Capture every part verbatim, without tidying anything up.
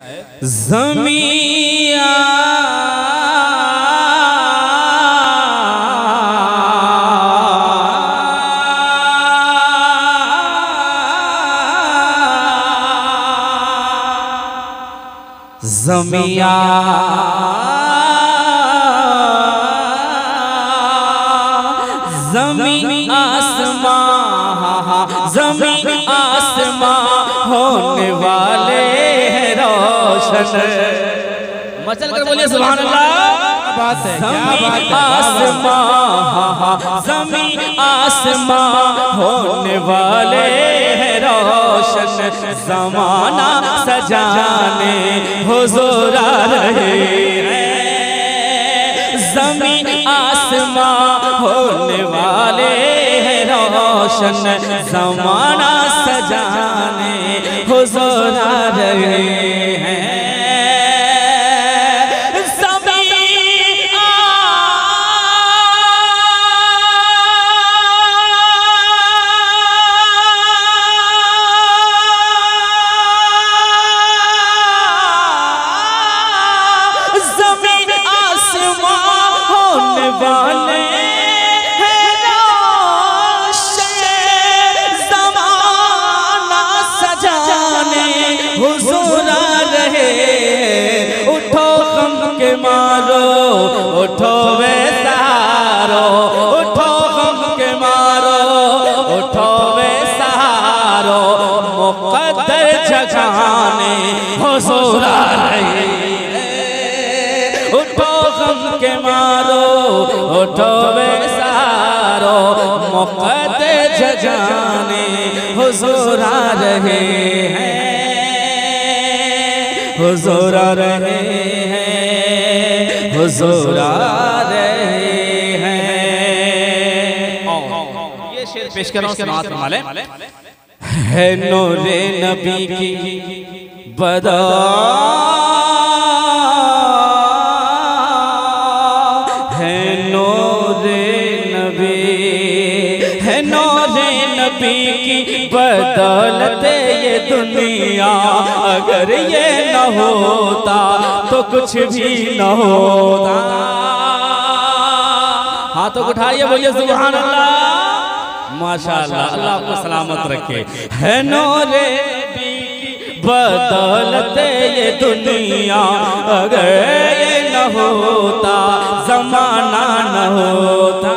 ज़मीया ज़मीया ज़मीन आसमां ज़मीन आसमां होने वाले हैं रोशन। मचल कर बोलिए सुभान अल्लाह। बात है ज़मीन आसमां ज़मीन आसमां होने वाले हैं रोशन। ज़माना सजाने हुज़ूर आ रहे हैं। ज़मीन आसमां होने वाले हैं रोशन। ज़माना सजाने हुज़ूर आ रहे हैं। उठो वे सहारो उठो गम के मारो उठो वे सहारो मुक़द्दर जगाने हुज़ूर आ रहे हैं। उठो गम के मारो उठो वे सहारो मुक़द्दर जगाने हुज़ूर आ रहे हैं। हुज़ूर आ रहे हैं हुज़ूर आ रहे हैं। ये शेर पेश कर रहा हूं समाअत फरमाले। है नूरे नबी की बदा है नूरे नबी है नूरे नबी की बदौलत ये दुनिया। अगर ये न होता तो कुछ भी न होता। हाथों को उठाइए बोलिए सुभान अल्लाह। माशाअल्लाह अल्लाह आपको सलामत रखे। है नूरे नबी की बदौलत ये दुनिया। अगर ये न होता ज़माना न होता।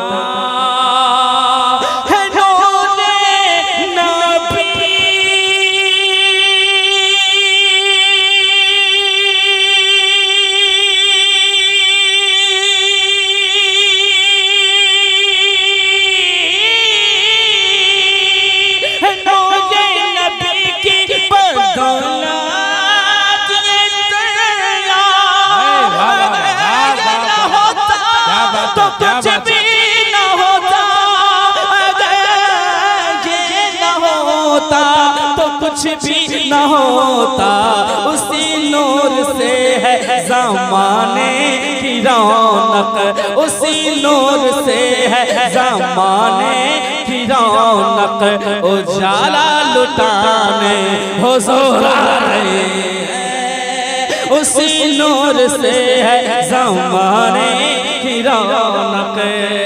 कुछ भी न होता अगर ये न होता तो कुछ भी न होता। उसी नूर से है ज़माने की रौनक। उसी नूर से है ज़माने की रौनक। उजाला लुटाने हुज़ूर आ रहे हैं। उसी नूर से है ज़माने की रौनक।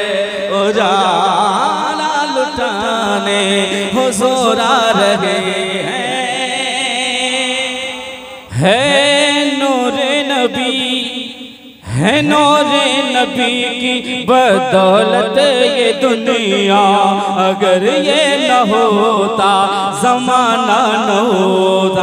उजाला लुटाने हुज़ूर आ रहे हैं। है नूरे नबी है नूरे नबी की बदौलत ये दुनिया। अगर ये न होता ज़माना न होता।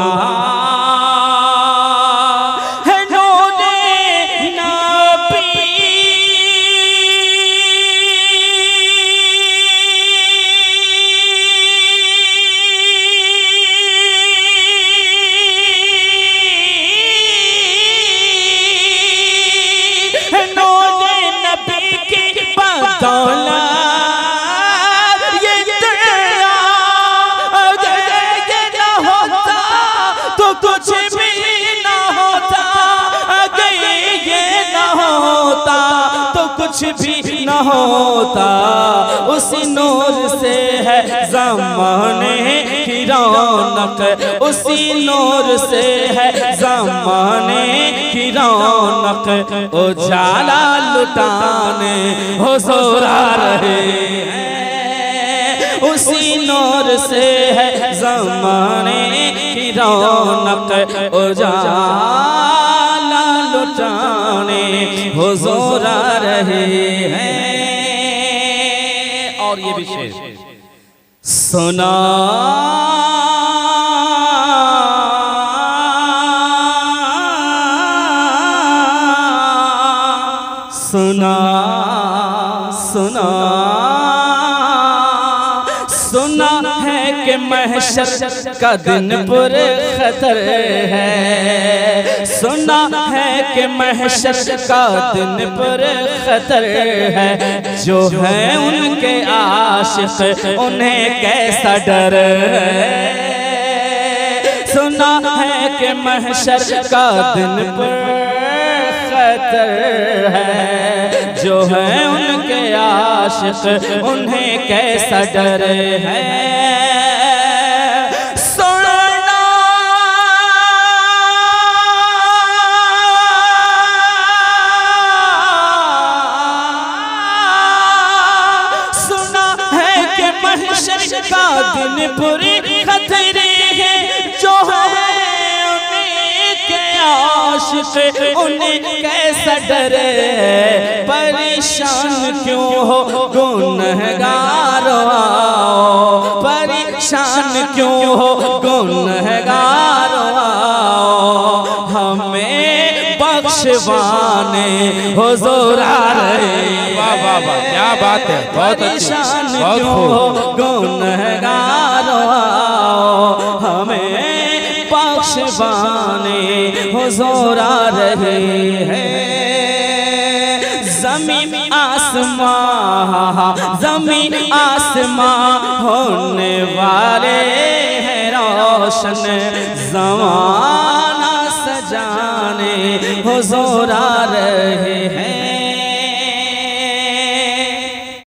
कुछ भी न होता अगर ये न होता तो कुछ भी न होता। उसी नूर से है ज़माने की रौनक, उसी नूर से है ज़माने की रौनक, उजाला लुटाने हुज़ूर आ रहे हैं। उसी नूर से है ज़माने की रौनक, उजाला लुटाने हुज़ूर आ रहे हैं। और ये विशेष सुना सुना सुना सुना है कि महशर का दिन पुरे खतर है। सुना है कि महशर का दिन पुरे खतर है। जो है उनके आशिक उन्हें कैसा डर है। सुना है कि महशर का दिन पुरे खतर है। जो है उनके आशिक उन्हें कैसा डर है। सुनना सुना है कि महशर का दिन पूरी खतरे है। जो है आशिक उन्हें कैसा डरे। परेशान क्यों हो गुनहगारो, परेशान क्यों हो गुनहगारो, हमें बख्शवाने हुज़ूर आ रहे। वाह वाह वाह, क्या बात है, बहुत अच्छी, बहुत खूब। गुनहगारो हमें बख्शवाने हुज़ूर आ रहे हैं। ज़मीन आसमां ज़मीन आसमां होने वाले हैं रोशन, ज़माना सजाने हुज़ूर आ रहे हैं।